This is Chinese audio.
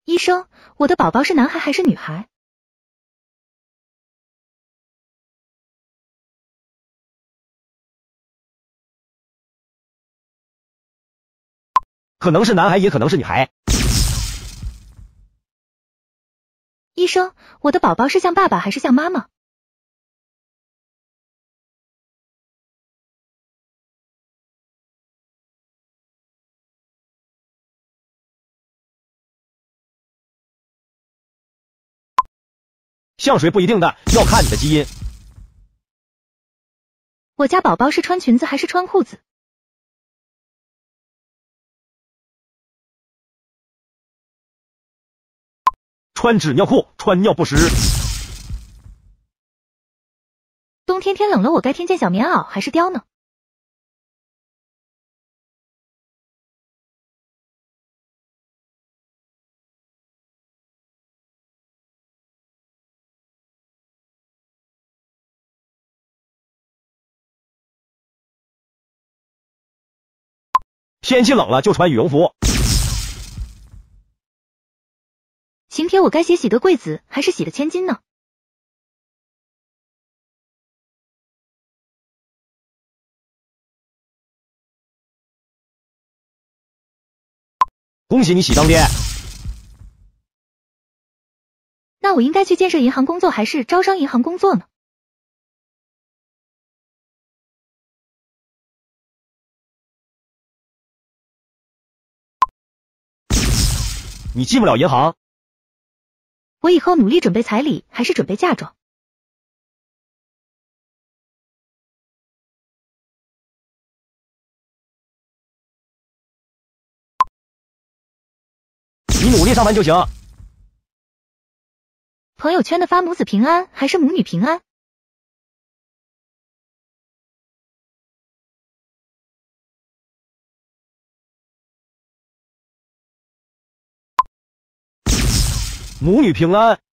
医生，我的宝宝是男孩还是女孩？ 可能是男孩，也可能是女孩。 医生，我的宝宝是像爸爸还是像妈妈？ 像谁不一定的，要看你的基因。 我家宝宝是穿裙子还是穿裤子？ 穿纸尿裤，穿尿不湿。 冬天天冷了，我该添件小棉袄还是貂呢？ 天气冷了就穿羽绒服。 请帖我该写喜得贵子还是喜得千金呢？ 恭喜你喜当爹。 那我应该去建设银行工作还是招商银行工作呢？ 你进不了银行。 我以后努力准备彩礼还是准备嫁妆？ 你努力上班就行。 朋友圈的发母子平安还是母女平安？ 母女平安。